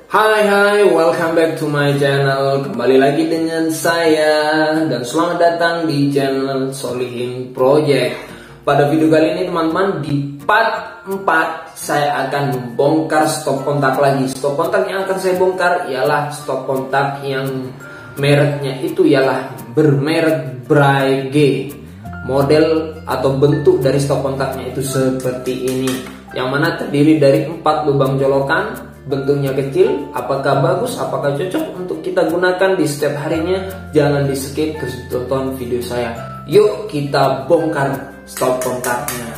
Hai, welcome back to my channel. Kembali lagi dengan saya dan selamat datang di channel Solihin Project. Pada video kali ini teman-teman, di part 4 saya akan membongkar stok kontak lagi. Stok kontak yang akan saya bongkar ialah stok kontak yang mereknya itu ialah bermerek Braille. Model atau bentuk dari stok kontaknya itu seperti ini, yang mana terdiri dari 4 lubang colokan. Bentuknya kecil, apakah bagus, apakah cocok untuk kita gunakan di setiap harinya? Jangan di skip, terus tonton video saya. Yuk kita bongkar stok kontaknya.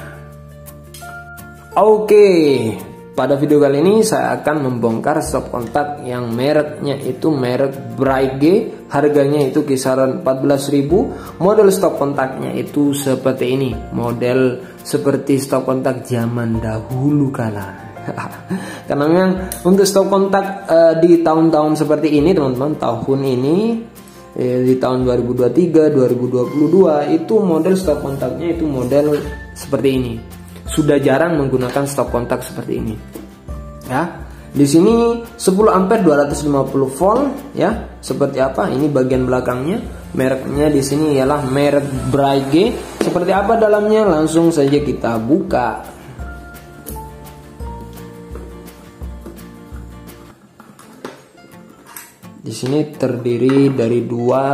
Oke, pada video kali ini saya akan membongkar stok kontak yang mereknya itu merek Braille. Harganya itu kisaran 14.000. Model stok kontaknya itu seperti ini. Model seperti stok kontak zaman dahulu kala. Karena memang untuk stok kontak di tahun-tahun seperti ini teman-teman, tahun ini di tahun 2023, 2022 itu model stok kontaknya itu model seperti ini. Sudah jarang menggunakan stok kontak seperti ini. Ya. Di sini 10 ampere 250 volt ya. Seperti apa? Ini bagian belakangnya. Mereknya di sini ialah merek Braille. Seperti apa dalamnya? Langsung saja kita buka. Di sini terdiri dari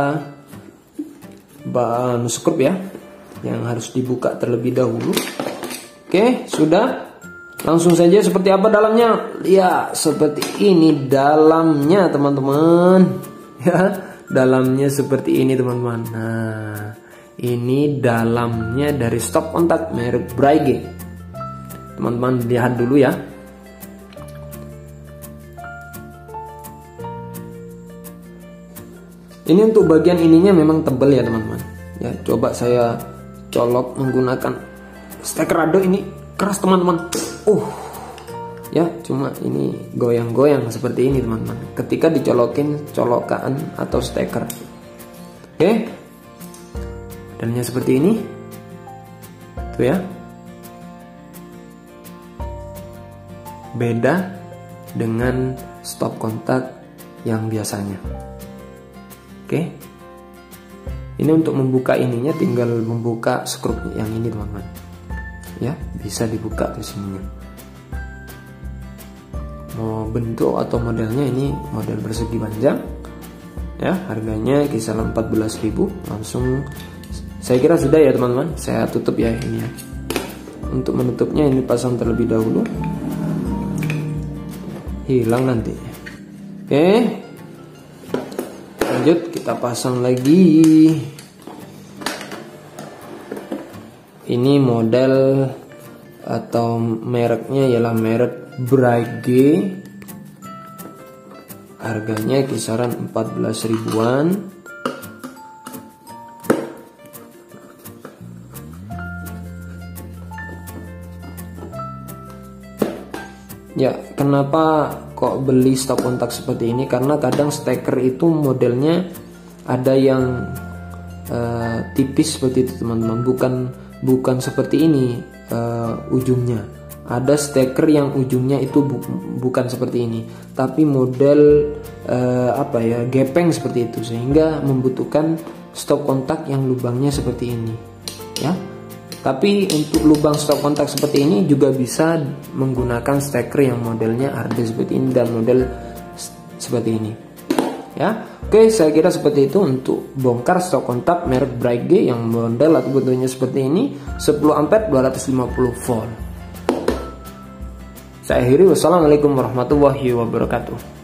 2 bahan skrup ya, yang harus dibuka terlebih dahulu. Oke, sudah. Langsung saja seperti apa dalamnya? Ya, seperti ini dalamnya teman-teman. Ya, dalamnya seperti ini teman-teman. Nah, ini dalamnya dari stok kontak merek Braille. Teman-teman lihat dulu ya. Ini untuk bagian ininya memang tebal ya teman-teman. Ya, coba saya colok menggunakan steker rado, ini keras teman-teman. Ya, cuma ini goyang-goyang seperti ini teman-teman. Ketika dicolokin colokan atau steker. Oke. Dannya seperti ini. Tuh ya. Beda dengan stop kontak yang biasanya. Oke, ini untuk membuka ininya tinggal membuka skrup yang ini teman-teman. Ya, bisa dibuka ke sininya. Mau bentuk atau modelnya ini model persegi panjang. Ya, harganya kisaran 14.000. Langsung saya kira sudah ya teman-teman. Saya tutup ya ini ya. Untuk menutupnya ini pasang terlebih dahulu. Hilang nanti. Oke. Lanjut kita pasang lagi. Ini model atau mereknya ialah merek Braille. Harganya kisaran 14 ribuan. Ya, kenapa kok beli stok kontak seperti ini? Karena kadang steker itu modelnya ada yang tipis seperti itu teman-teman. Bukan seperti ini ujungnya. Ada steker yang ujungnya itu bukan seperti ini, tapi model gepeng seperti itu, sehingga membutuhkan stok kontak yang lubangnya seperti ini. Ya. Tapi untuk lubang stok kontak seperti ini juga bisa menggunakan steker yang modelnya ada seperti ini dan model seperti ini. Ya, oke, saya kira seperti itu untuk bongkar stok kontak merek Braille yang model atau bentuknya seperti ini, 10 ampere 250 volt. Saya akhiri, wassalamualaikum warahmatullahi wabarakatuh.